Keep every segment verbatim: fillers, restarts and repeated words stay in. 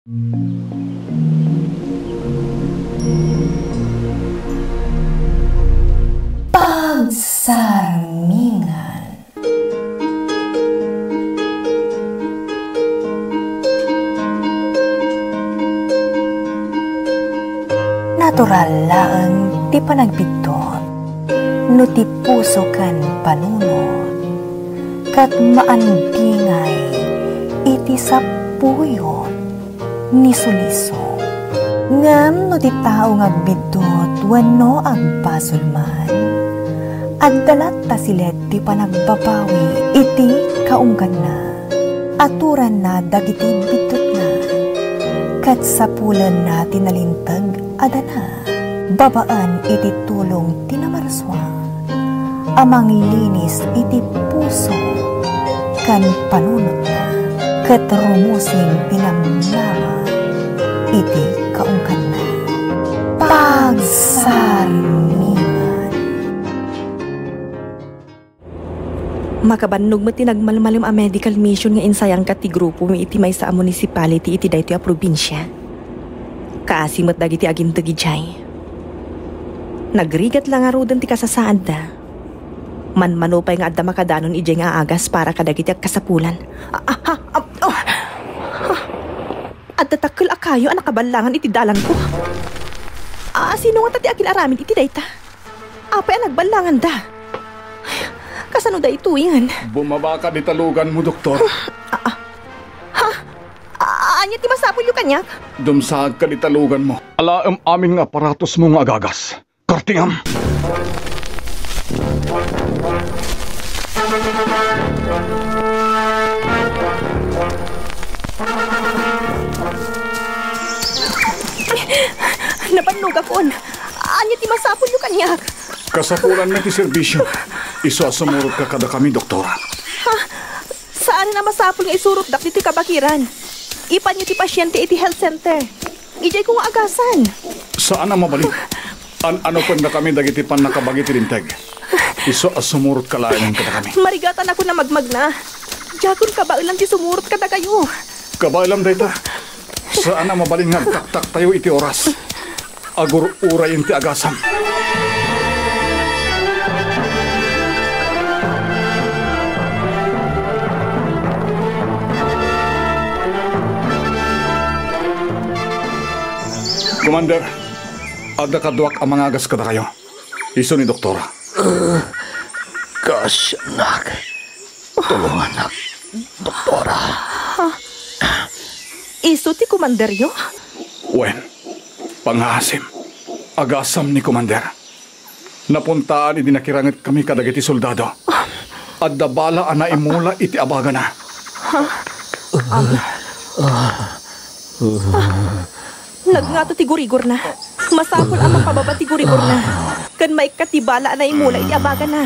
Pagsarmingan. Natural laeng ti panagbitot, no ti puso kan panunod, kat maandingay iti sapuyot ni suliso. Ngam no ti tao ngagbitot wenno agbasulman, agdalat ta silet ti panagbabawi iti kaunggan na, aturan na dagiti bitot na, kat sapulan na tinalintag adana, babaan iti tulong tinamarswa, amang linis iti puso kan panunot na, kat rumusing pinamnama iti kaungkan na. Pagsarmingan. Makabannog mo tinagmalmalim a medical mission nga insayang ka ti grupo mi iti may sa municipality iti daytoy a probinsya. Kaasimot dagiti agintagi jay. Nagrigat lang arudan ti kasasaad da. Man-manupay nga adda makadanon ijay nga agas para kadagiti agkasapulan. Ah, ah, ah, ah, oh. Adda takkel akayo ang nakabalangan iti dalan ko. Ah, sino nga tati akil aramin iti dayta? Apay ang nagbalangan da. Kasano da ito yan? Bumaba ka di talugan mo, doktor. Ah, ah. Ha? Ah, anya ti masapul yung kanyak? Dumsag ka di talugan mo. Alaam aming aparatos mo nga agagas. Kartingam! Napannog akon. Anya ti masapul yung kanyak? Kasapulan na ti serbisyo. Iso asumurot ka kada kami, doktora. Ha? Saan na masapul nga isurot dak ti kabakiran? Ipan niyo ti pasyente iti health center. Ijay ko nga agasan. Saan na mabalik? An-ano pa na kami dagiti pan nakabagi ti linteg. Iso asumurot ka layan kada kami. Marigatan ako na magmag na. Diyagon ka ba ilang ti sumurot kada kayo? Kabailam dayta. Saan na mabaling nga taktak tayo iti oras. Agur urayin ti agasan. Commander, ada kaduak ang mga agas kada kayo. Iso ni doktora. Uh, Gosh, anak. Tulungan, anak. Doktora. Huh? Iso ti komanderyo? Wen, pangasim. Agasam ni Commander. Napuntaan iti nakirangit kami kadagiti soldado. At dabala ana imula iti abaga na. Huh? Um, uh, Nagngato ti gurigor na. Masapol ang mapababa ti gurigor na. Kan may katibala na imula iti abaga na.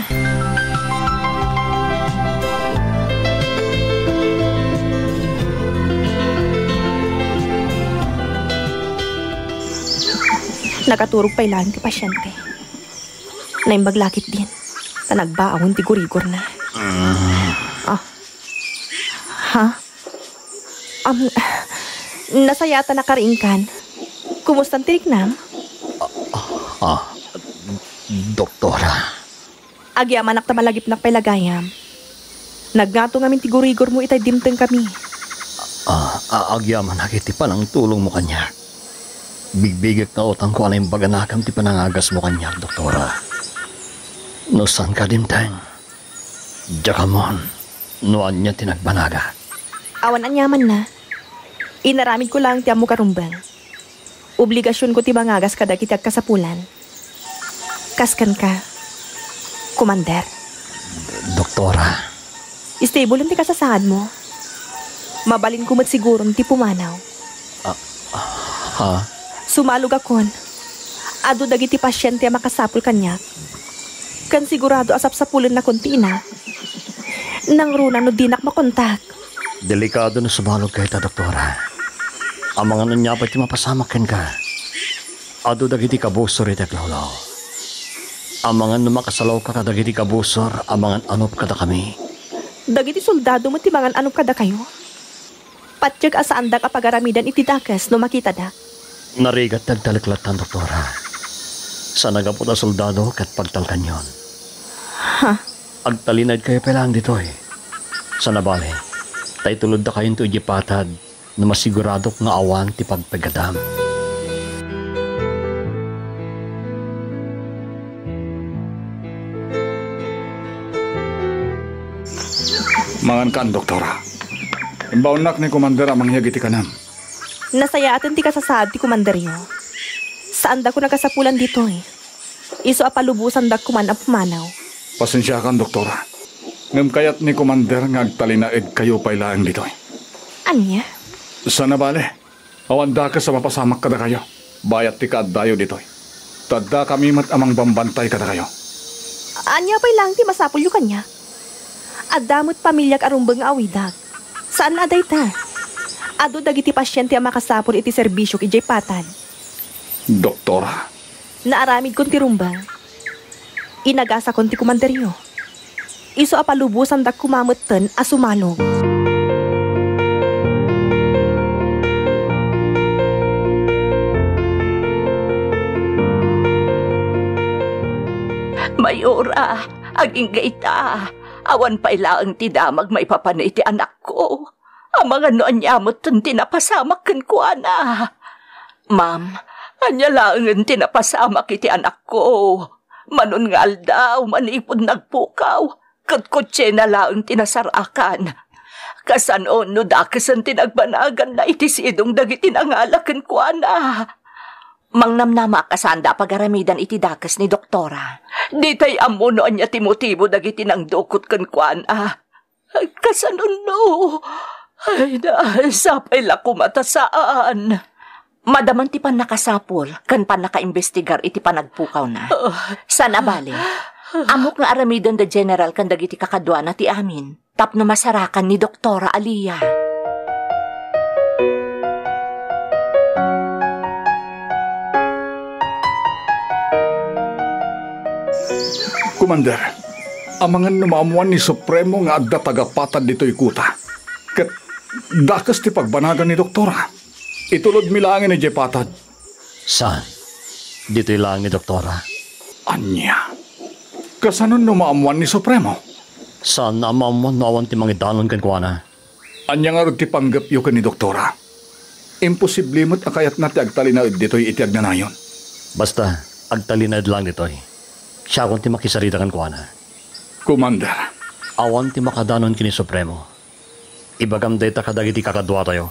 Nakaturog pa ilang ti pasyente. Naimbaglakit din. Ta nagbaawon ti gurigor na. Ah. Ha? Um, nasayata na karingkan. Kumusta tirik na? Ah, ah, doktora. Agyaman ak ta malagip nak pailagayam. Naggato ngamin ti gurigor mo itay dimteng kami. Ah, ah agyaman nakiti pa ng tulong mo kanya. Bigbigit na utang ko ano yung baganakam ti panangagas mo kanya, doktora. No san ka dimteng? Jakamon, noan niya tinagbanaga. Awan anyaman na. Inaramid ko lang ti amo karumbang. Obligasyon ko ti bangagas kada kitag kasapulan. Kaskan ka, Commander. Doktora. Stable ti kasasaad mo. Mabalin ko mat siguro ti pumanaw. Ah, ah, ha? Sumalog akon. Ado dagiti pasyente makasapul kanyak. Kan sigurado asap-sapulan na kunti na. Nang runa no dinak makontak. Delikado na sumalog kayo ta, doktora. Ang mga nanyapat ti mapasamakin ka. Ado dagiti kabusor iti aglawlaw. Ang mga numakasalaw ka dagiti kabusor, ang mga anop kada kami. Dagiti soldado mo ti mga anop kada kayo? Patyag asaan da kapagaramidan iti dakas no makita da. Narigat nagtaliklatan, doktora. Sa nagapot na soldado kat pagtalkan yon. Ha? Agtalinad kayo pelang dito eh. Sa nabali, tay tulod na kayo ito ijipatad na masiguradok nga awan ti pagpagadam. Mangan kan, doktora. Imbaunak ni Commander ang mangyagiti kanam. Nasaya atin ti kasasaad ti kumanderyo. Saan da ko nakasapulan dito eh. Iso apalubusan da kuman ang pumanaw. Pasensya kan, doktora. Ngam kayat ni Commander nga agtalinaid kayo pailaan dito eh. Anya? Sa nabali, awanda ka sa mapasamak kada kayo. Bayat ti kaadayo dito eh. Tadda kami mat amang bambantay kada kayo. Anya pa'y lang ti masapul yu kanya. Adamot pamilyag arumbang awidag. Saan na aday ta? Ado dagiti pasyente ang makasapul iti serbisyo ijay patad. Doktora. Naaramid kon ti rumbang. Inagasa kon ti kumanderyo. Iso apalubusan da kumamutten asumanog. Mayora, aging gaita. Awan pa ilaang ti damag may papanay ti anak ko. Ang mga noon niya mo tinapasamak kan ko, ana. Ma'am, anya laangan tinapasamak iti anak ko. Manon nga aldaw, manipod nagpukaw. Katkotse na laang tinasarakan. Kasanon no dakasan tinagbanagan na iti sidong dagiti nangalakan ko, ana. Mangnamnama kasanda pagaramidan iti dakas ni doktora. Di tay amo noon niya timotibo dagiti nang dukot kan kuan ah. Kasanon no. Ay na, sapay la kumatasaan. Madaman ti pan nakasapol, kan pan nakaimbestigar iti panagpukaw na. Sana bali, amok nga aramidan da general kan dagiti kakadwa na ti amin. Tapno masarakan ni Doktora Alia. Commander, ang mga numamuan ni Supremo nga adda tagapatad dito ikuta. Kat dakas ti pagbanagan ni doktora. Itulod milangin ni Jepatad. Saan? Dito ilang ni doktora. Anya? Kasanon numamuan ni Supremo? Saan na amamuan na awan ti mga danon kan kuwana? Anya nga rin ti panggapyo ka ni doktora. Imposible mo't akayat na ti agtalinaid dito'y itiag na nayon. Basta, agtalinad lang dito'y. Siya kung ti makisarita kan kuwana. Commander. Awan ti makadanon kini Supremo. Ibagam data kadagiti kakadwa tayo.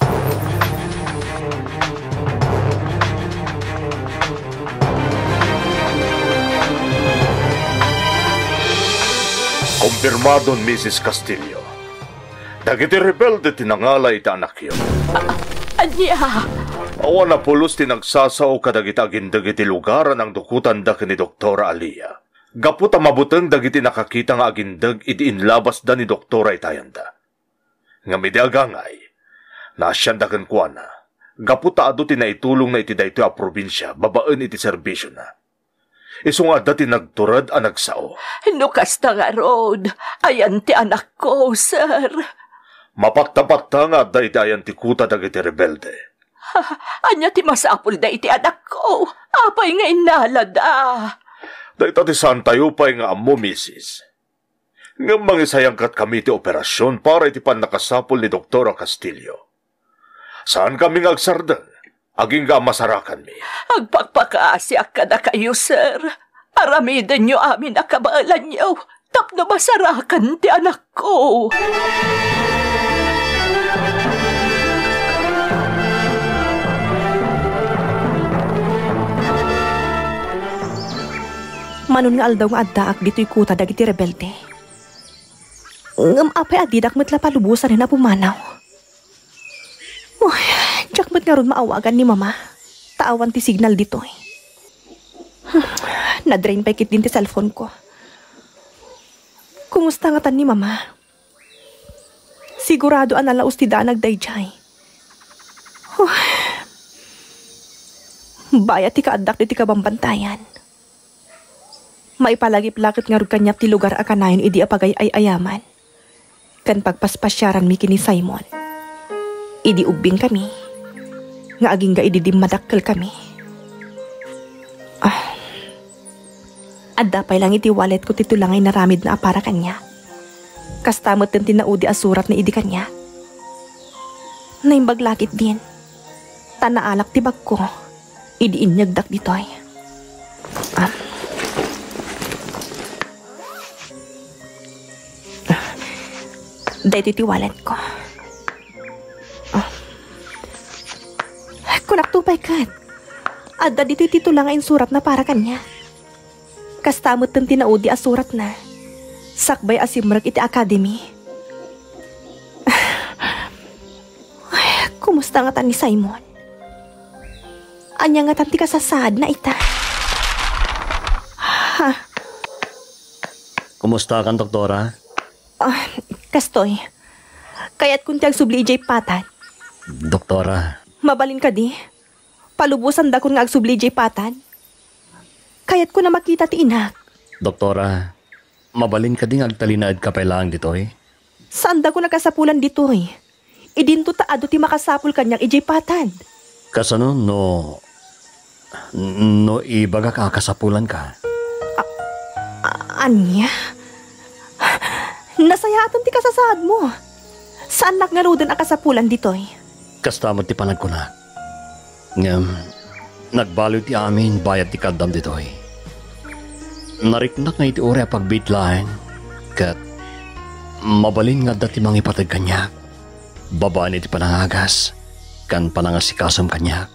Kumpirmado, Missus Castillo. Dagiti rebelde tinangala ita anak yun. Anya? Awan na pulos tinagsasaw kadagiti agindagiti lugaran ang dukutan da ni Doktora Alia. Gaputa mabuteng dagiti nakakita nga agindag iti inlabas da ni Doktora itayanda. Nga midi agangay, nasyanda kan kuana, gaputa ado tinaitulong na iti daytoy a probinsya, babaan iti serbisyo na. Isong adda tinagturad a nagsao. Nukas ta nga road, ayan ti anak ko, sir. Mapakta-pakta nga adda iti ayan ti kuta dagiti rebelde. Ha, anya ti masapul da iti anak ko, apay nga inalada. Dahita ti santayo pa'y nga amo, Missus Nga mangisayang kat kami ti operasyon para iti pan nakasapol ni Doktora Castillo. Saan kami nga agsardan? Aging nga masarakan mi. Agpagpakaasya ka na kayo, sir. Aramidan nyo amin akabalan nyo. Tapno masarakan ti anak ko. Manon nga aldaw nga addaak dito'y kuta dagiti rebelde. Ngam apay adidak metla palubusan na pumanaw. Uy, jak met nga ron maawagan ni mama. Taawan ti signal dito'y. Hmm, na-drain pa ikit din ti cellphone ko. Kumusta nga tan ni mama? Sigurado analaos ti da nagdayjay. Uy, baya ti kaadak di ti kabambantayan. Maipalagip-lakit nga rin kanyap ti lugar akanayon idi apagay ay ayaman. Kan pagpaspasyaran mi kini Simon. Idi ubing kami. Nga aging ga ididim madakkel kami. Ah. Adda pay lang iti wallet ko titulangay naramid na apara kanya. Kastamot din tinaudi asurat na idi kanya. Naimbaglakit din. Tanaalak tibag ko. Idi inyagdak ditoy. Ah. Ah. Dahito iti wallet ko. Ah. Kunak tupay kat. Adda dito iti tulangay surat na para kanya. Kastamot ng tinaudi asurat na. Sakbay asimrag iti academy. Ay, kumusta nga tan ni Simon? Anya nga tan ti kasasad na ita. Ha? Kumusta kan, doktora? Ah, kastoy. Kaya't kung tiyag subli ijay patad. Doktora. Mabalin ka di. Palubusan da kun nga agsubli ijay patad. Kaya't ko na makita ti inak. Doktora, mabalin ka ding agtalinaad ka pailang ditoy? Saan da ko nakasapulan ditoy? Idinto taado ti makasapul kanyang ijay patad. Kasano no... No ibaga ka kasapulan ka? A- anya? Nasayatan ti kasasad mo. Saan nakngarudan ang kasapulan ditoy? Kastamot ti panag ko na. Ngam, nagbaloy ti amin bayad ti kadam ditoy. Nariknak nga iti uri a pagbitlaen, kat mabalin nga dati mga ipatag kanya. Babaan iti panangagas, kan panangasikasom kanya.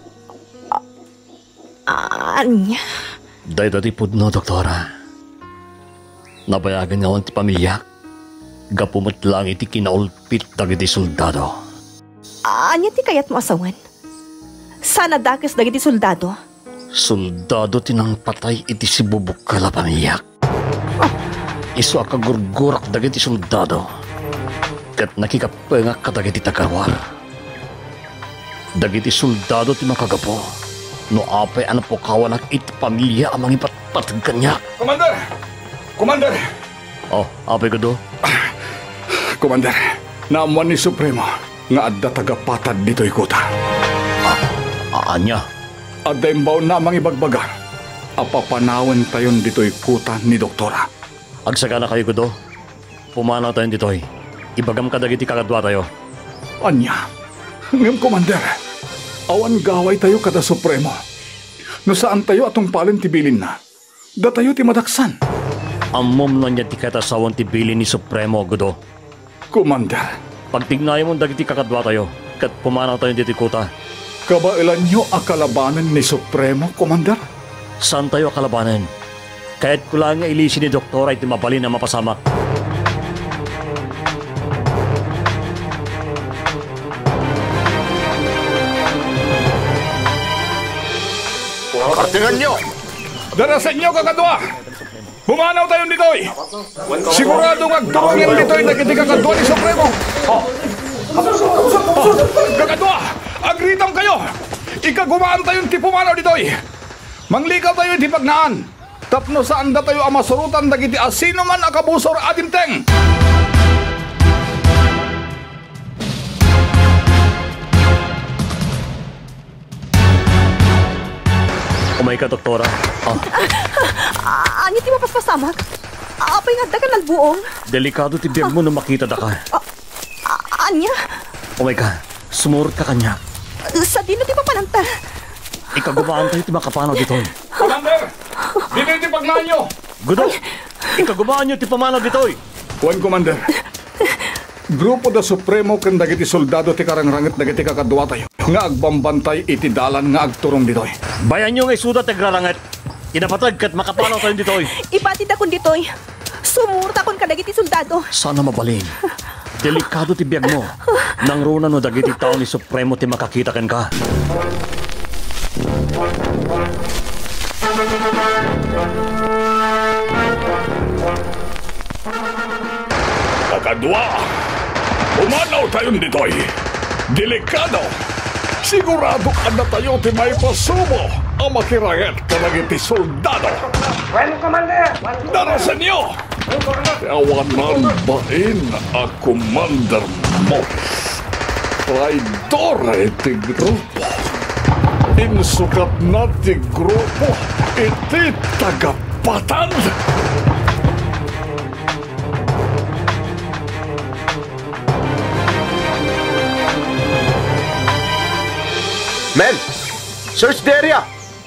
Anya? Day dati pudno, doktora. Nabayagan nga ti pamilya. Gapumot lang iti kinaulpit dagiti soldado. Anya ti kayat mo asawan? Sana dakas dagiti soldado? Soldado tinang patay iti si bubuk kala pamilya. Isu akagurgurak dagiti soldado. Kat nakikapengak ka dagiti tagarwar. Dagiti soldado ti makagapo. No apay ano po kawanak iti pamilya amang ipatpatag kanya. Commander! Commander! Oh, apay ko do? Commander, naamuan ni Supremo nga adda tagapatad dito ikuta. Ah, anya? Adda imbaw namang ibagbaga. Apapanawan tayon dito ikuta ni Doktora. Agsaga na kayo ko do? Pumanaw tayo ditoy. Ibagam ka dagiti kakadwa tayo. Anya, ngam Commander, awan gaway tayo kada Supremo. No saan tayo atong palin tibilin na? Da tayo ti madaksan. Amom na niya ti katasawan ti bilin ni Supremo, Gudo. Commander, pagtignayan mo dagiti kakadwa tayo, kat pumanaw tayo dito kuta. Kabailan nyo akalabanan ni Supremo, Commander? Saan tayo akalabanan? Kaya't kulang nga ilisin ni Doktora iti mabalin na mapasamak. Kartingan nyo! Darasan nyo, kakadwa! Humanaw tayo ditoy! Siguradong agturungin ditoy na kiti kakadwa ni Supremo! Oh. Oh. Kakadwa! Agritam kayo! Ikagumaan tayo ti pumanaw ditoy! Manglikaw tayo ti pagnaan! Tapno saan da tayo amasurutan dagiti asino man akabusor adimteng! Umay ka, Doktora. Ah. Ah, anya ti mapaspasamak? Apay nga da ka nagbuong? Delikado ti biyag mo na makita da ka. Ah, anya? Umay ka, sumurot ka kanya. Sa dino ti papananta? Ikagumaan tayo ti makapanaw dito. Commander! Dito ti pagnaan nyo! Gudo! Ikagumaan nyo ti pamanaw dito. Juan Commander, grupo da Supremo ken dagiti soldado ti karangrangit dagiti kakadwa tayo. Nga agbambantay iti dalan nga agturong ditoy. Bayan nyo nga isudat nagrarangat. Inapatag kat makapanaw tayo ditoy. Ipatid akon ditoy. Sumurot akon kadagiti soldado. Sana mabalin. Delikado ti biyag mo. Nang runa no dagiti tao ni Supremo ti makakita ken ka. Kakadwa! Umanaw tayon ditoy. Delikado! Sigurado ka na tayo ti may pasubo ang makirayat ka nagiti soldado. Bueno, Commander! Darasan niyo! Awan man bain a commander mo. Traidor iti grupo. Insukat na ti grupo iti tagapatan. Men! Search the area!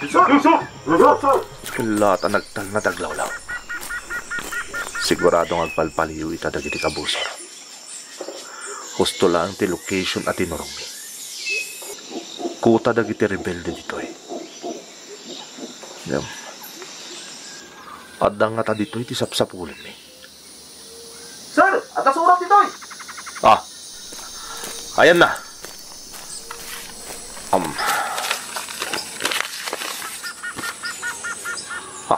Kulata nagtal na taglawlaw. Siguradong agpalpaliw ita dagiti kabusor. Husto lang ti location at tinurong. Kuta dagiti rebelde ditoy. Ngam. Adang nga ta ditoy ti sapsapulan mi. Sir! Atas urap ditoy! Ah! Ayan na! Um... Ha?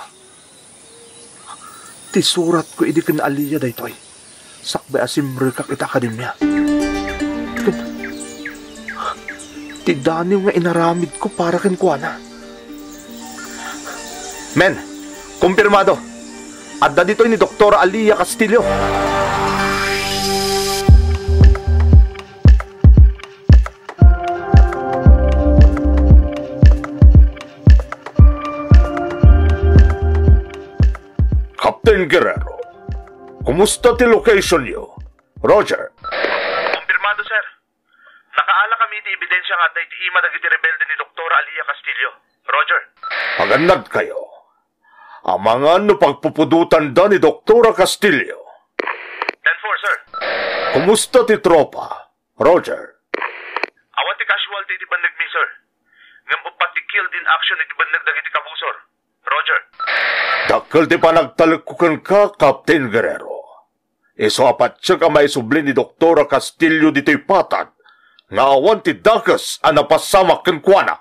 Ti surat ko idi ken Aliyah daytoy. Sakbay asim rekak ita akademya. Ti daniw nga inaramid ko para ken kuana. Men, kumpirmado. Adda ditoy ni Doktora Aliyah Castillo. Captain Guerrero, kumusta ti location niyo? Roger. Kumpirmado, sir. Nakaala kami ti ebidensya nga day ti ima dagiti rebelde ni Doktora Aliyah Castillo. Roger. Agannad kayo. Amangan no pagpupudutan da ni Doktora Castillo. ten four, sir. Kumusta ti tropa? Roger. Awan ti casualty ti bandag mi, sir. Ngam upat ti killed in action iti bandag dagiti kabusor. Roger. Dakkel ti panagtalikukan ka, Captain Guerrero. Iso apat siya ka may subli ni Doktora Castillo dito'y patad, nga awan ti dakas ang napasamak ken kuana.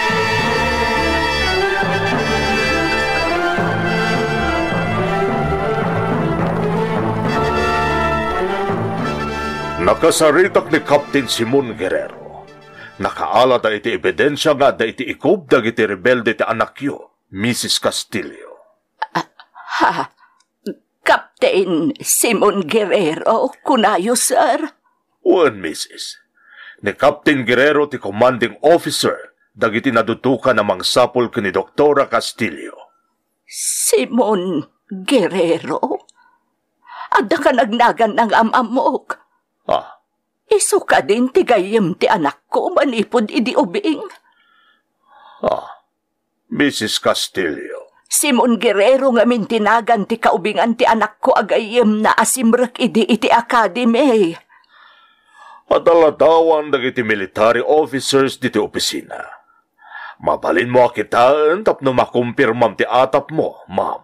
Nakasaritak ni Captain Simon Guerrero. Nakaala da iti ebidensya nga da iti ikob dagiti rebelde ti anakyo, Missus Castillo. Ha? Captain Simon Guerrero, kunayo, sir? Wan, Missus Ni Captain Guerrero ti commanding officer dagiti nadutukan na mangsapol ken ni Doktora Castillo. Simon Guerrero? Adda ka nagnagan ng amamok. Ah, Isu ka din ti gayem ti anak ko manipod idi ubing. ah, Missus Castillo. Simon Guerrero nga mintinagan ti kaubingan ti anak ko agayem na asimrek idi iti academy. Adaladawan dagiti military officers diti opisina. Mabalin mo akitaan tapno makumpirmam ti atap mo, ma'am.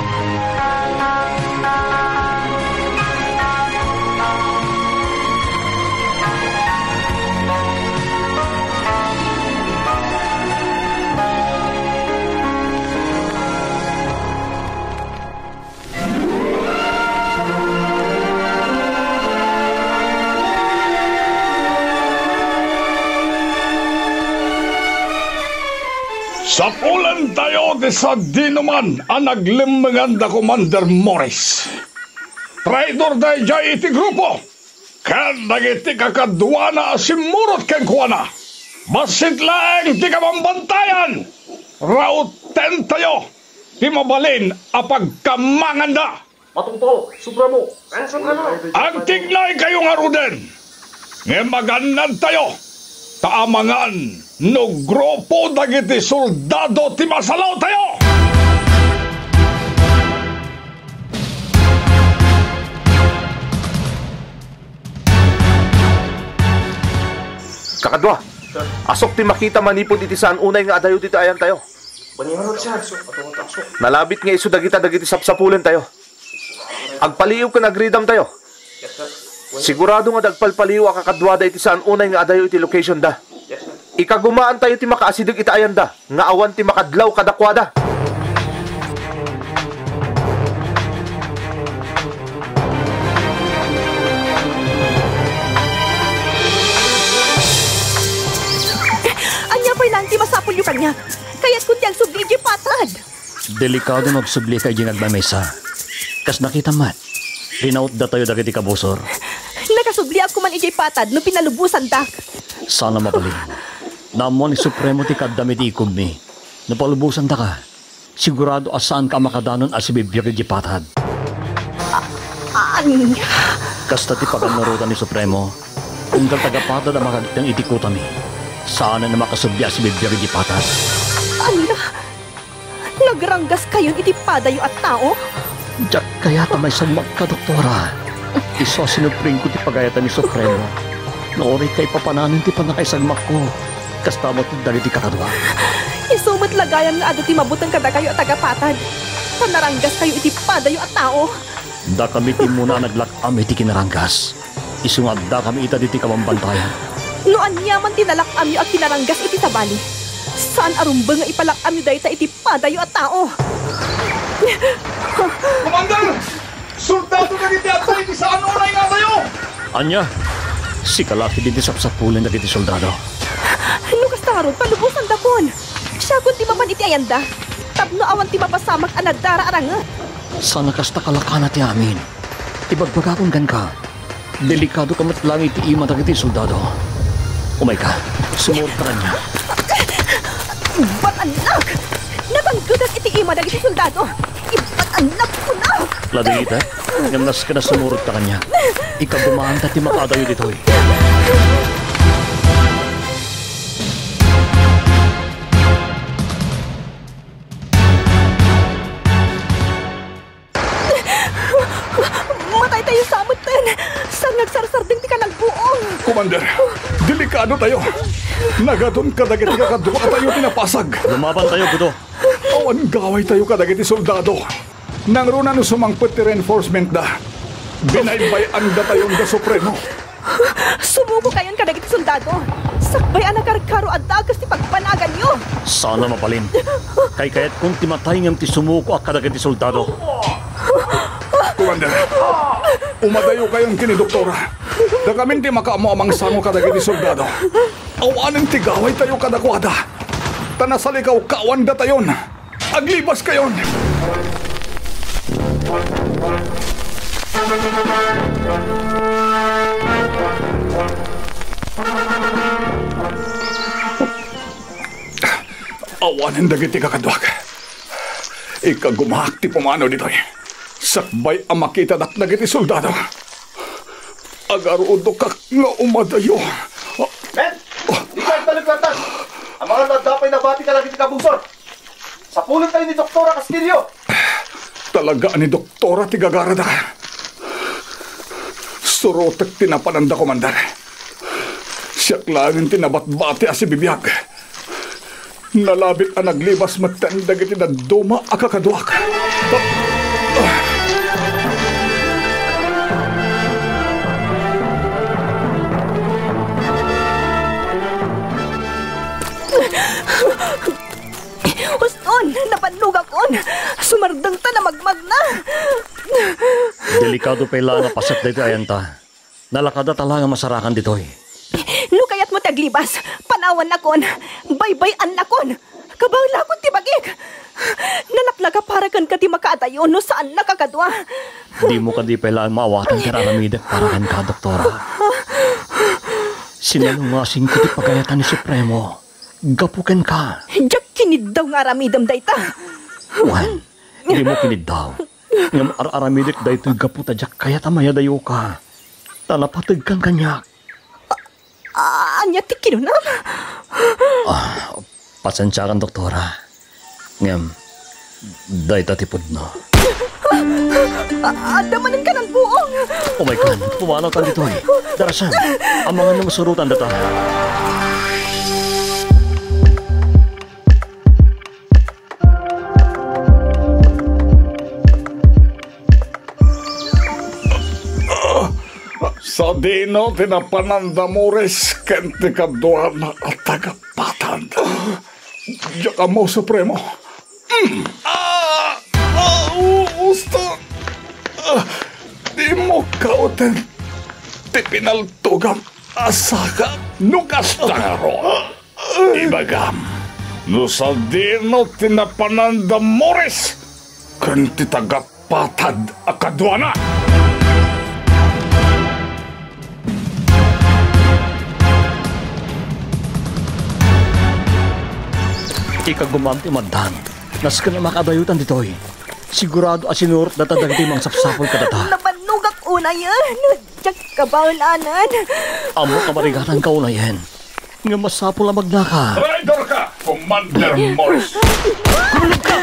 Sapulan tayo di sa dinuman ang naglimangan da Commander Morris. Traidor da jay iti grupo. Kan nagiti kakadwa na asimurot ken kuana. Basit lang ti kamambantayan. Rauten tayo. Ti mabalin apagkamangan da. Matungtol, Supremo. Ang Supremo. Ang tignay kayo nga ruden. Ngemaganad tayo. Taamangan no grupo dagiti soldado ti masalaw tayo. Kakadwa, asok ti makita manipod iti saan unay nga adayo dito ayan tayo. Baniharot, sir. Atong atasok. Nalabit nga iso dagita dagiti sapsapulen tayo. Agpaliw ka nagridam tayo. Yes, sir. Sigurado nga dagpalpaliw a kakadwada iti saan unay nga adayo iti location da. Yes, sir. Ikagumaan tayo ti makaasidig iti ayan da, nga awan ti makadlaw kadakwada. Anya pa'y lang ti masapul yung kanya. Kaya't kundi ang subli di patad. Delikado magsubli kay Ginag Mamesa. Kas nakita man, rinaut da tayo dagiti kabusor. Nakasubli ako man ijay patad no pinalubusan dak. Sana mabalin. Namuan ni Supremo ti kadami ti ikob mi. Napalubusan da ka. Sigurado asaan ka makadanon as ibibiyag iti patad. Anya? Kasta ti paganarutan ni Supremo. Kung dal tagapatad ang makagitang itikutan mi. Sana na makasubya si bibiyag iti patad. Anya? Nagranggas kayon iti padayo at tao? Diyak kaya tamay sagmak ka, doktora. Iso sinupring ko ti pagayatan ni Supremo. Noori kay papananin ti panakaisagmak ko. Kasta mo ti dali ti kakadwa. Isumat lagayan nga ado ti mabutang kada kayo at tagapatad. Panaranggas kayo iti padayo at tao. Da kami ti muna naglakam iti kinaranggas. Isungad da kami ita diti kamambantayan. No anyaman tinalakam yo at kinaranggas iti tabali. Saan arumbang nga ipalakam yo dayta iti padayo at tao? Commander! Soldado ka diti at tayo sa ano na nga tayo! Anya, si kalaki din ti sapsapulan na kiti soldado. Ano kastarod, palubusan dakon. Siya kung ti mapan iti ayanda. Tapno awan ti mapasamag anadara aranga. Sana kasta kalakana ti amin. Ibagbagakon gan ka. Delikado ka matlang iti ima na kiti soldado. Umay ka, sumurta ka niya. Ba't anak? Nabanggudas iti ima na kiti soldado. Iba't anak ko na! Ladita, ngamnas ka na sumurot ka kanya. Ikabumaan ta ti makadayo ditoy. Matay tayo sa amutan! Saan nagsarsarding ti ka ng buong? Commander, delikado tayo. Nagadon ka dagiti kakadwa at tayo pinapasag. Lumaban tayo, Gudo. Awan gaway tayo kadagiti soldado. Nang runa no sumangpet ti reinforcement da. Binaybayan da tayong da Supremo. Sumuko kayon kadagiti soldado. Sakbay ang nakarkaro at dagas ti pagpanagan nyo. Sana mapalin. Kay kayat kung timatay ngam ti sumuko ak kadagiti soldado. Commander, umadayo kayong kini doktora. Da kami ti makaamo amang sango kadagiti soldado. Awanin ti gaway tayo kadakwada. Tanasalikaw kawan da tayon. Aglibas kayon. Awanin dagiti kakadwak. Ikagumahak ti pumano ditoy. Sakbay ang makita dak dagiti soldado. Agarudo kak nga umadayo. Men! Di ka ipalikwatan! Ang mga nadapay na bati ka lang iti kabusor! Sa pulot tayo ni Doktora Castillo! Talaga ni Doktora ti gagarada. Surotek tinapananda, Commander. Siyak langin tinabat-bati asi bibiyag. Nalabit ang naglibas matandag iti na duma akakadwak. Uston, napanlug akon. Sumardang ta na magmag na. Delikado pa ilang pasak dito ayanta. Nalakada talaga masarakan ditoy. No kayat mo taglibas, panawan nakon, baybayan nakon. Kabang lakon ti bagik. Nalaplaga para kan ka ti makaatayon no saan nakakadwa. Di mo ka di pa ilang maawatan kararamidak para kan ka, doktora. Sinalungasing ko ti pagayatan ni Supremo. Gapukan ka. Diyak kinid daw nga aramidam dayta. Wan, di mo kinid daw. Ngam ar-aramidik daytoy gaputa jak kaya tamaya dayo ka. Talapatag kang kanyak. Ah, anya ti kinunam? Ah, pasensya kan, doktora. Ngam, dayta tipod no. Ah, adamanin ka ng buong. Oh my God, pumanaw tan dito eh. Darasan, ang mga namasurutan data. Sa dino, tinapananda mo res, kente kaduan at tagapatan. Diyan mo, Supremo. Mm. Ah! Ah! Gusto! Ah! Di mo kauten. Ti pinaltugam asaka nukastaro. Ibagam. No sa dino, tinapananda mo res, kente tagapatad akaduana. Ikagumamti mandan. Nas ka na makadayutan ditoy. Sigurado asinurot na tadagdi mang sapsapol ka data. Nabanugak una yan. Diyak kabaulanan. Amo kamarigatan ka una yan. Nga masapol ang magnaka. Rider ka, Commander Morris. Kulog ka!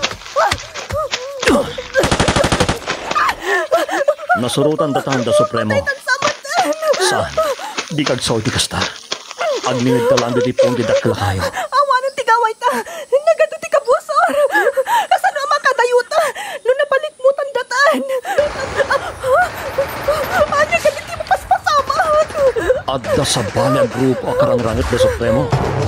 Nasurutan datan da Supremo. Saan? Di kagsaw di kasta. Agninid ka lang di pong didakla kayo. Awanan tigaway ta. Nagado ti kabusor. Kasano ang makadayuta. Nung napalikmutan datan. Anya ka di mapaspasamat. Adda sa bali ang grupo ang karangrangit da Supremo.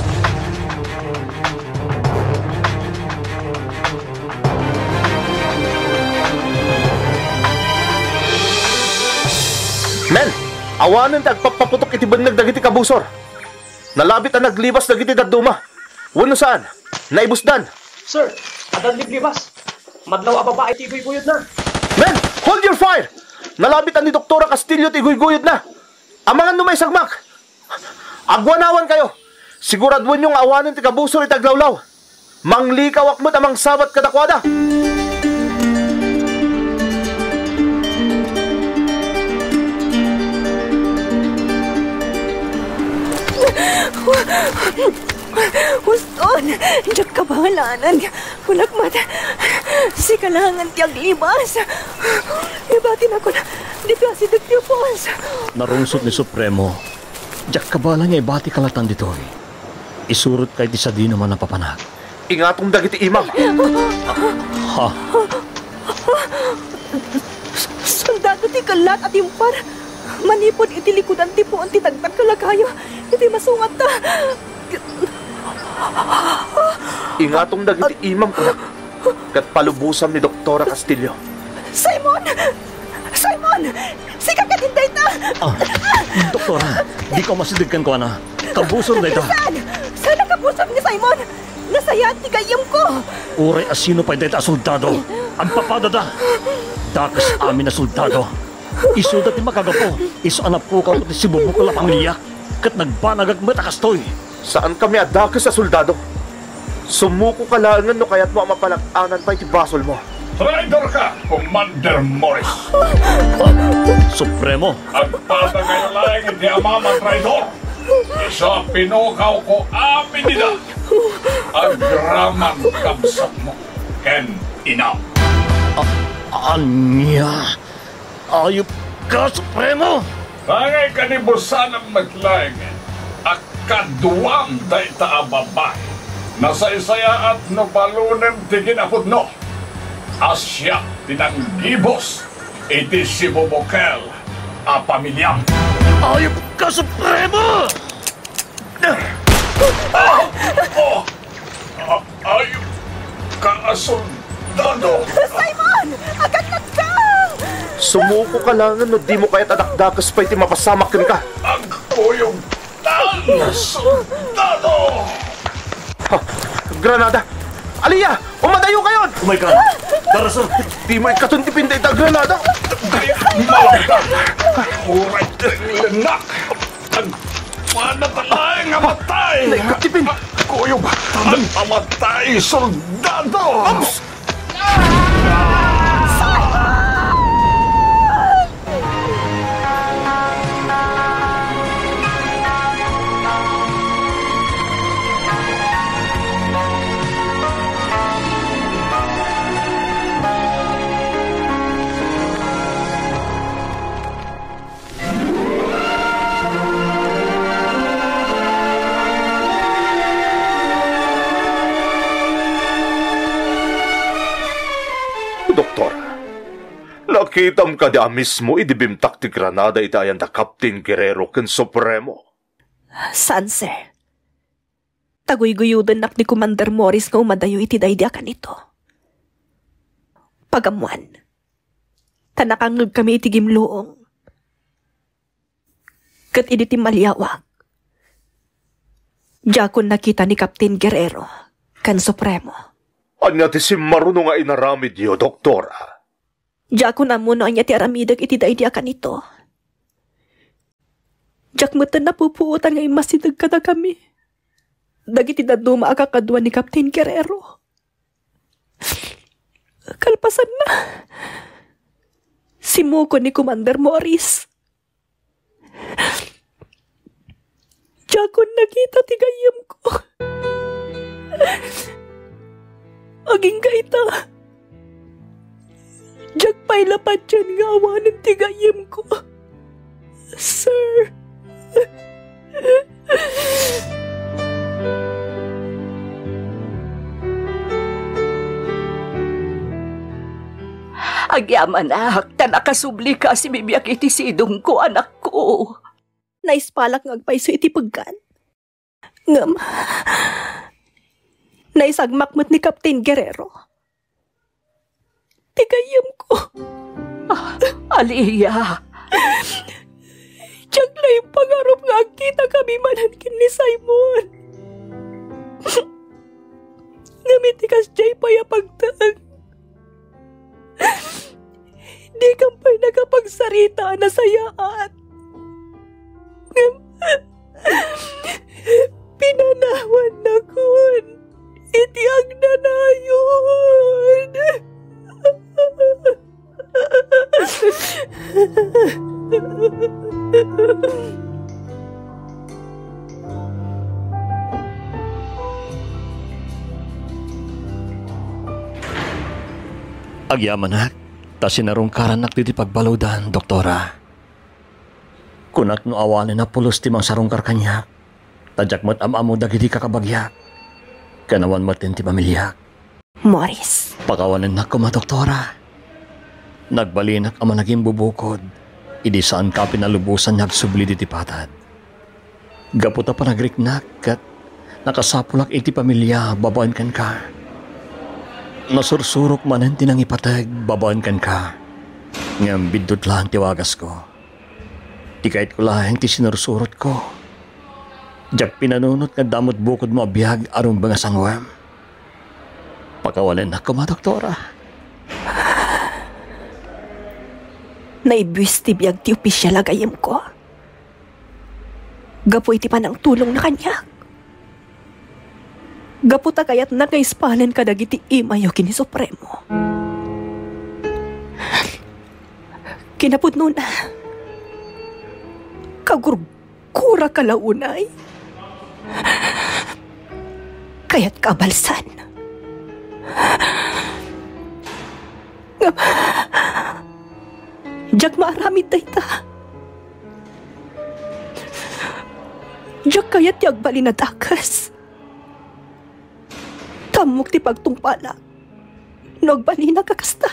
Men, awanan ti agpapaputok iti banlag dagiti kabusor. Nalabit ang naglibas dagiti daduma. Wano saan? Naibusdan. Sir, adan liglibas. Madlaw a babae ti guyguyod na. Men, hold your fire! Nalabit ang ni Doktora Castillo ti guyguyod na. Amangan numay sagmak. Agwanawan kayo. Siguraduan yung awanan ti kabusor itaglawlaw. Manglikaw akmat amang sabat kadakwada. Huston, diyak kabahalanan. Kulagmat, si kalangan tiyag libas. Ibatin ako na, di kasi dagtipos. Narungsot ni Supremo. Diyak kabala nga ibati kalatan dito. Isurot kay di sa di naman napapanag. Ingatong dagiti imam. Ha? Soldado ti kalat at yung par. Manipod iti likudan ti po ang titagtag kalakayo. Iti masungat ta. Ingatong dagiti imam ko na. Kat palubusam ni Doktora Castillo. Simon! Simon! Sika ka tinday ta! Ah, Doktora, di ko masidigkan ko na. Kabusor na ito. Saan? Saan ang kabusam ni Simon? Nasayaan ti gayam ko. Uray asino pa ito soldado. Ang papadada. Dakas amin na soldado. Isudat ni makagapo. Iso anap ko ka ti si Bubuk lapang liyak. Kat nagbanagag matakastoy. Saan kami adaka sa soldado? Sumuko ka langan no kaya't mo ang mapalakanan pa iti basol mo. Rider ka, Commander Morris. Supremo. Agpada kayo lang iti amaman traidor. Isa pinukaw ko amin nila. Agraman kabsat mo. Ken inam. Anya? Ayup ka, Supremo! Tangay kanibusan ang maglaing. Akaduam day taababay. Nasaysaya at nabalunem tigin apod no. Asya tinanggibos. Iti si Bobokel a pamilyam. Ayup ka, Supremo! Oh! Oh! Ah, ayup ka, soldado. Simon! Agad nagtang! Sumuko ka langan no di mo kaya't adakdakas pa iti mapasamak ka. Ang kuyong tan, soldado! Ha, Granada! Aliyah! Umadayo kayon! Oh my God! Darasol! Di mo ikatuntipin da ita Granada! Malagda! Uray lenak! Ang panatalang amatay! Naikatipin! Kuyong tan amatay, soldado! Ops! Doktor, nakitam ka da mismo idibimtak ti Granada itayan da Captain Guerrero ken Supremo. Saan, sir? Taguy-guyudan nak ni Commander Morris nga umadayo iti daydiakan ito. Pagamuan, tanakangag kami iti gimloong. Kat iditi malyawag. Diyakon nakita ni Captain Guerrero kan Supremo. Anya ti si marunong nga inaramid yo, Doktora. Diyakon na muna anya ti aramidag iti daydiakan ito. Diyak mo na napupuutan nga imasidag ka na kami. dagiti daduma akakadwa ni Captain Guerrero. Kalpasan na. Simuko ni Commander Morris. Diyakon nakita tigayam ko. Aging gaita. Diyak pa'y lapat dyan nga awanan tigayam ko. Sir. Agyaman anak, ta nakasubli ka si bibiyag iti sidong ko, anak ko. Naispalak ng agpaiso iti pagkan. Ngam. Naisagmakmat ni Captain Guerrero. Tigayam ko. Ah, Aliyah. Diyak na yung pangarap nga kita kami manankin ni Simon. Ngamitikas jay payapagtag. Di kampay nakapagsarita na sayaan. Pinanawan na kun. Itiag na na yun. Agyaman na, ta sinarungkaran nak diti pagbaludan, doktora. Kunak no awanin na pulos ti mang sarungkar kanya, tadyak mat amamo dagiti kakabagyak. Kanawan matin ti pamilyak. Morris. Pakawanan na ko ma, doktora. Nagbalinak ama naging bubukod, idi saan ka pinalubusan nagsubli diti patad. Gaputa pa nagriknak kat nakasapulak iti pamilya, babaan kan ka. Nasursurok manan tinang ipatag, babaan kan ka. Ngam bidot lang tiwagas ko. Di kahit ko lang ti sinursurot ko. Diyak pinanunot nga damot bukod mo abiyag arong mga sangwam. Pakawalan na ko ma, doktora. Naibwis ti biyag ti opisyal agayam ko. Gapo iti panang tulong na kanya. Gapo ta kayat nakaispalan ka dagiti imayo kini Supremo. Kinapudno na. Kagurgura kalaunay. Kaya't kabalsan. Ngam. Diyak maaramid day ta. Diyak kaya't yagbali na dakas. Tamok ti pagtungpala. Nagbali na kakasta.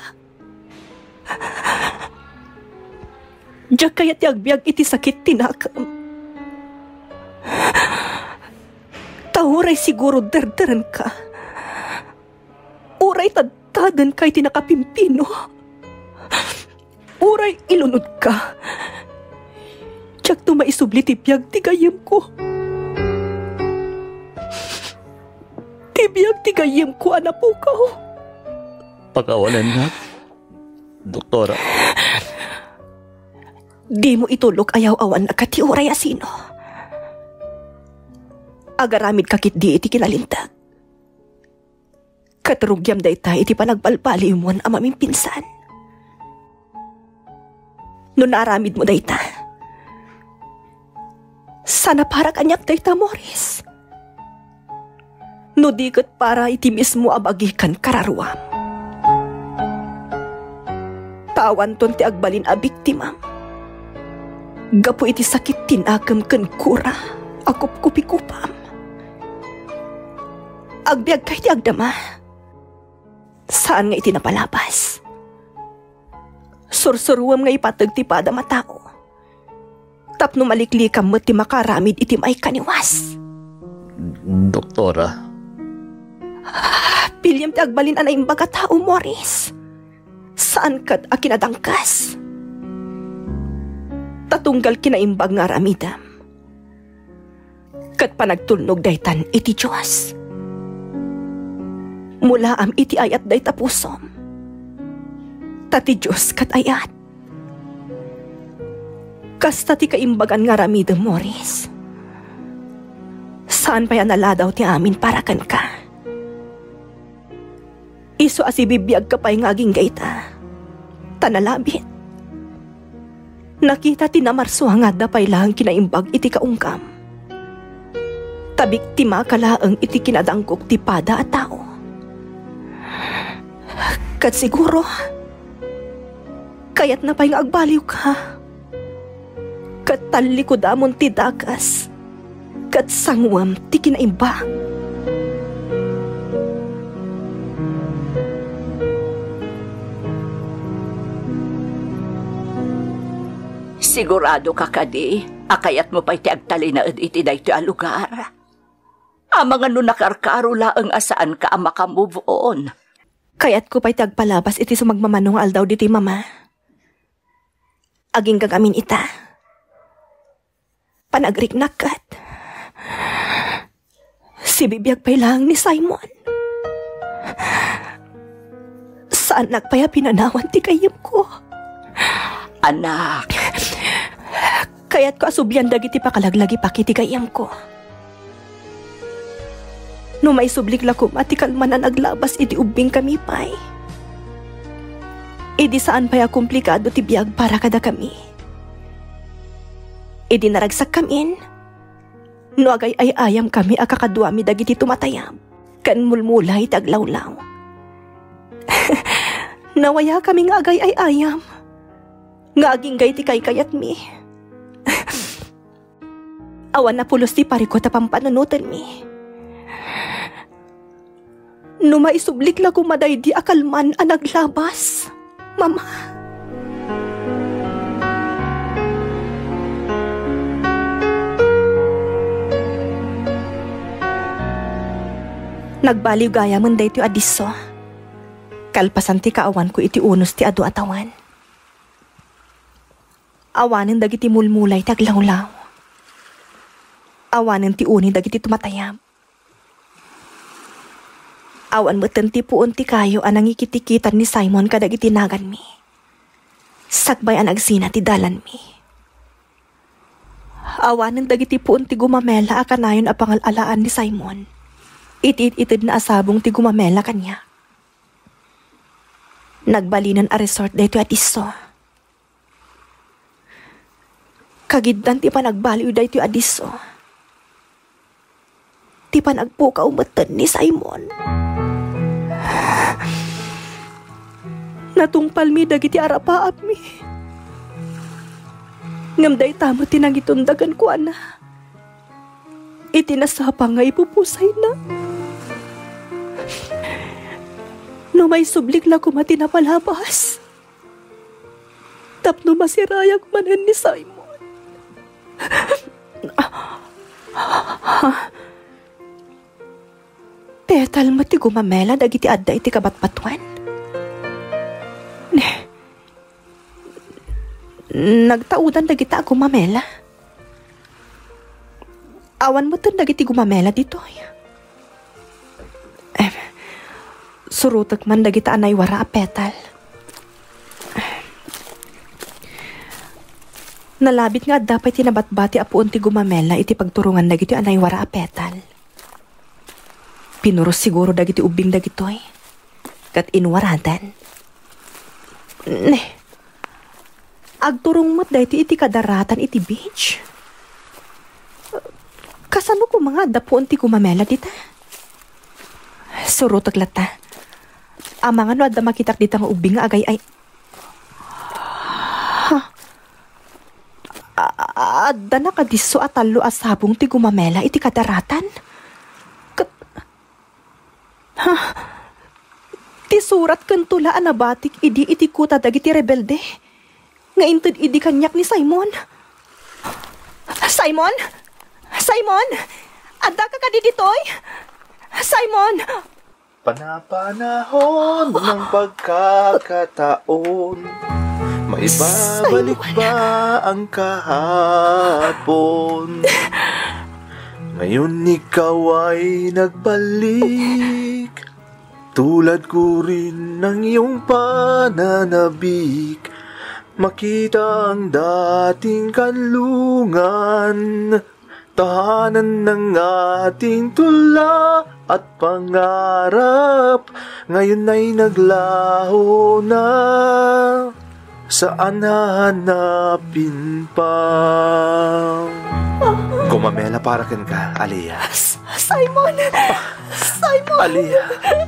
Diyak kaya't yagbiag iti sakit tinakam. Tauray siguro derderan ka. Uray tadtadan kay tinakapimpino. Uray ilunod ka. Diyak tumaisubli ti biyag ti gayam ko. Ti biyag ti gayam ko anapukaw. Pakawalan na, doktora. Di mo itulok ayaw-awan na kati uray asino. Agaramid kakit di iti kinalintag. Katarugyam day ta iti panagbalbali mo ang aming pinsan. Noon aramid mo day ta. Sana para kanyak day ta, Morris. No dikat para iti mismo abagikan kararuam. Tawan ton ti agbalin a biktimam. Gapo iti sakit tinakam ken kura. Akop kupikupam. Agbiag kay ti agdama. Saan nga iti napalabas? Sursuruam nga ipatag ti pada matao. Tapno maliklikam mo ti makaramid iti may kaniwas. Doktora. Pilyam ti agbalin anay imbaga tao, Morris. Saan kat akinadangkas? Tatunggal kinaimbag nga ramidam. Kat panagtulnog daytan iti Diyos. Mula am iti ayat day tapusom. Tati Diyos kat ayat. Kasta ti kaimbagan nga ramidam, Morris. Saan pa yan naladaw ti amin para kan ka? Iso asibibiyag ka pa'y ngaging gaita. Tanalabit. Nakita ti namarso nga dapay lang kinaimbag iti kaungkam. Tabik ti makalaang iti kinadangkok ti pada at tao. Kat siguro, kayat na pa'y nga agbaliw ka. Kat talikod amon ti dakas. Kat sangwam ti kinaimbag. Sigurado ka kadi, akayat mo pa'y ti agtalinaad iti dayto a lugar. Ang mga nunakarkaro laang asaan ka ang makamove on. Kayat ko pa'y ti agpalabas iti sumagmamanong aldaw diti mama. Aging gagamin ita. Panagriknakat. Si bibiyag pa'y lang ni Simon. Saan nagpaya pinanawan ti kayim ko? Anak. Kaya't ko asubyan dagiti pakalaglagi pakiti kayam ko. No may sublik lakum at ikalman na naglabas iti ubing kami pa'y. Idi saan pa'y komplikado ti biyag para kada kami. Idi naragsak kamin. No agay ay ayam kami akakaduami dagiti tumatayam. Kan mulmulay taglawlaw. Nawaya kami nga agay ay ayam. Nga aging gay ti kay kayat mi. Awan na pulos ti pari ko tapang panunutan mi. No maisublik la kumaday di akalman ang naglabas, Mama. Nagbaliw gaya man day ti adiso. Kalpasan ti kaawan ko iti unos ti adu atawan. Awanin dagiti mulmulay taglawlaw. Awanin ti uni dagiti tumatayam. Awan mo ti puon ti kayo anang ikitikitan ni Simon kadagiti nagan mi. Sakbay ang agsina ti dalan mi. Awanin dagiti puon ti gumamela akanayon a pangalalaan ni Simon. Itit-itid na asabong ti gumamela kanya. Nagbalinan a resort dayto at iso. Kagiddan ti panagbaliw day ti adiso. Ti panagpukaw matan ni Simon. Natungpal mi dagiti arapaap mi. Ngamday tamo tinangitundagan ko ana. Itinasapa nga ipupusay na. No may sublik la kumati na palabas. Tapno masirayag manan ni Simon. Petal mo ti gumamela dagiti adda iti kabatbatuan. Nagtaudan dagiti a gumamela. Awan mo tan dagiti gumamela dito. Eh, surutak man dagiti anay wara a petal. Nalabit nga dapat tinabatbati apuon ti gumamela iti pagturungan dagiti anay wara a petal. Pinuros siguro dagiti ubing dagitoy. Kat inwaradan. Ne. Agturong mat dagiti iti kadaratan iti beach. Kasano ko mga dapuon ti gumamela dita? Surutag lata. Amangan no adda makitak dita nga ubing nga agay ay... Adda na kadiso at talo asabong ti gumamela iti kadaratan? Kat... Ha? Ti surat kan tula anabatik idi iti kuta dagiti rebelde. Nga inted idi kanyak ni Simon. Simon? Simon? Adda ka kadiditoy? Simon? Panapanahon ng pagkakataon, maibabalik ba ang kahapon? Ngayon ikaw ay nagbalik, tulad ko rin ng iyong pananabik. Makita ang dating kanlungan, tahanan ng ating tula at pangarap ngayon ay naglaho na. Saan hahanapin pa? Gumamela para kin ka, Aliyah. Simon! Simon! Aliyah.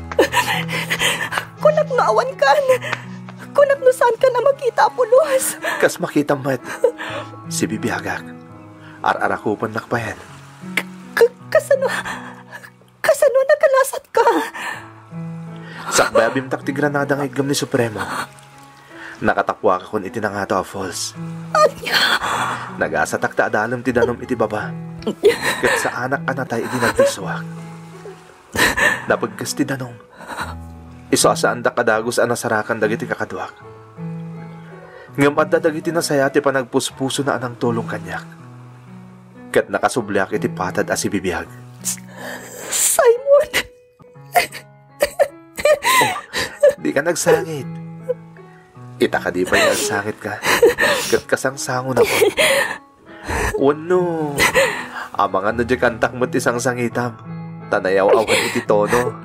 Kunak naawan kan. Kunak no saan ka na makita, pulos. Kas makita mo si Bibiyagak. Ar-arakupan nakpayan. Kasano? Kasano nakalasat ka? Sakbay abim tak ti Granada nga igam ni Supremo. Nakatakwa ka kun iti nangato a falls. Anya? Nagasatak ta adalam ti danom iti baba. Kat sa anak ka na tayo iti nagdiswak. Napagkas ti danom. Iso asaan da kadagos anasarakan dagiti kakadwak. Ngamad da dagiti nasaya ti panagpuspuso na anang tulong kanyak. Kat nakasublyak iti patad a si Bibiyag. Simon! Oh, di ka nagsangit. Ita ka di ba yung nagsangit ka? Kat kasangsangon ako. Wano, amang ano di kantak mo't isang sangitam. Tanayaw-awan iti tono.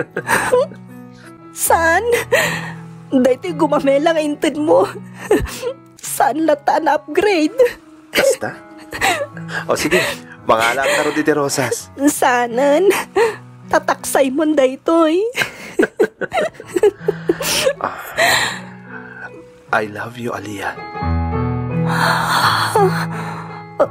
Saan? Dahiti gumamela nga inted mo. Saan lata na upgrade? Basta? O sige, mangalang na ro diti Rosas. Sanan, tataksay mo daytoy. ah, I love you, Aliyah. uh,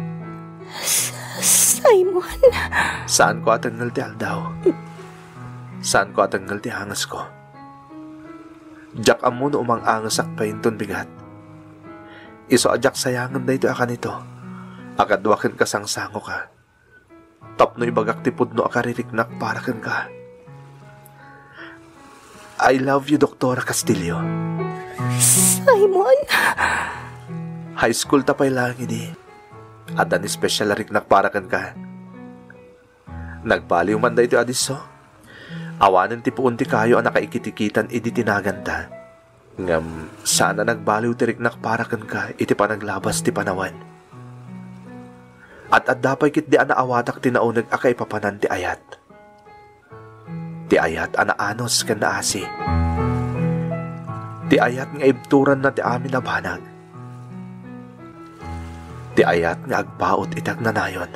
Simon. Saan ko atangal ti aldaw? Saan ko atangal ti angas ko? Jak amo no umang angas akpayin ton bigat. Iso ajak sayangan na ito akan ito. Akadwakin ka sangsango ka. Tapno ibagak tipod no akaririknak para kan ka. I love you, Doktora Castillo. Simon. High school tapay lang ini. At an special riknak para kan ka. Nagpaliw man da ito adiso. Awanan ti puun ti kayo ang nakaikitikitan iti tinaganta. Ngam sana nagbaliw ti riknak para kan ka iti panaglabas ti panawan. At at dapay kit di anaawatak tinaunag akay papanan ti ayat. Ti ayat anaanos kan naasi. Ti ayat nga ibturan na ti amin na banag. Ti ayat nga agpaot itag nanayon.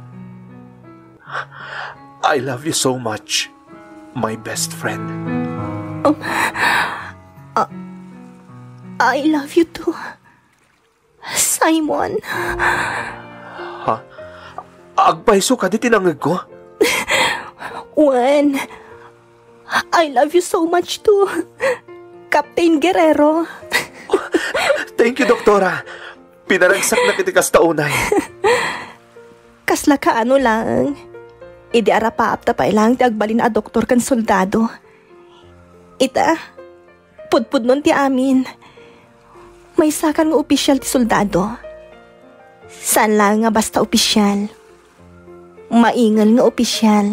I love you so much, my best friend. Um, uh, I love you too, Simon. Ha? Agpaiso ka di tinangag ko? Juan, I love you so much too, Captain Guerrero. Thank you, Doktora. Pinaragsak na kitikas taunay. Kasla ka ano lang. Idi arapaap tapay lang ti agbalin a doktor kan soldado. Ita, pudpud nun ti amin. May sakan nga opisyal ti soldado. Saan lang nga basta opisyal. Maingal nga opisyal.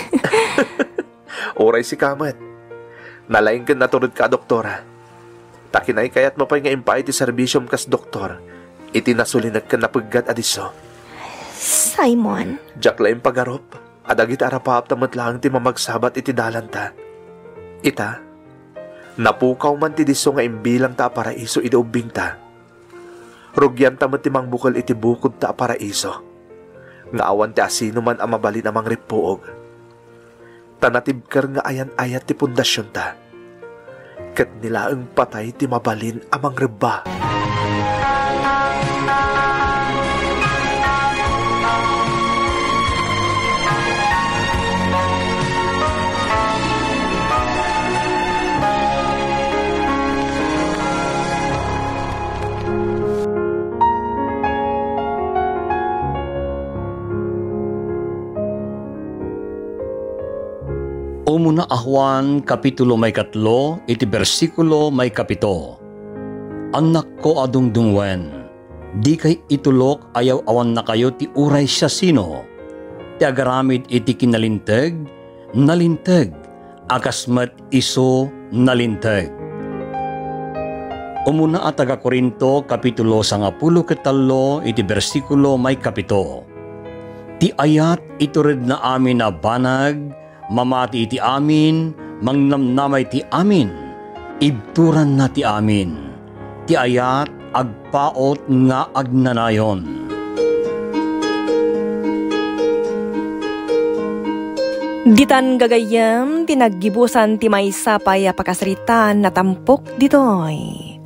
Oray si Kamat. Nalaing ka naturod ka, Doktora. Takinay kayat mo pa nga impay ti serbisyom kas doktor. Iti nasulinag ka napaggat adiso. Simon. Diyak laing pagarop. Adagit arapap tamat lang ti mamagsabat iti dalanta. Ita, napukaw man ti diso nga imbilang ta paraiso iti ubing ta. Rugyan tamat ti mangbukal iti bukod ta paraiso. Nga awan ti asino man ang mabalin amang ripuog. Tanatibkar nga ayan-ayat ti pundasyon ta. Kat nilaang patay ti mabalin amang reba. Umuna Juan kapitulo may katlo, iti bersikulo may kapito. Anak ko adung dungwen, di kay itulok ayaw awan na kayo ti uray siya sino. Ti agaramid iti kinalinteg, nalinteg, akasmat iso nalinteg. Umuna at taga Korinto kapitulo sangapulo ketalo iti bersikulo may kapito. Ti ayat iturid na amin na banag, mamati iti amin, mangnamnamay ti amin, ibturan na ti amin. Ti ayat agpaot nga agnanayon. Ditan gagayam, tinaggibusan ti maysa pay pakasritan na tampok ditoy.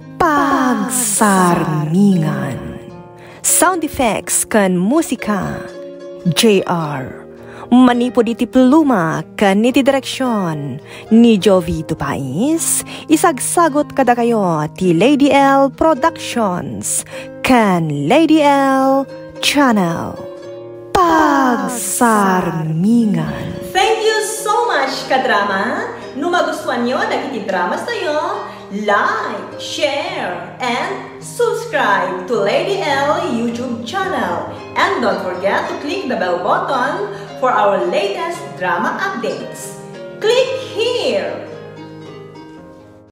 Pagsarmingan. Sound effects kan musika. J R. Manipod iti pluma kan iti direksyon ni Jovito Pais. Isagsagot kada kayo ti Lady L Productions kan Lady L Channel. Pagsarmingan. Thank you so much, kadrama. No magustuhan nyo dagiti dramas tayo, like, share, and subscribe to Lady L YouTube channel. And don't forget to click the bell button for our latest drama updates.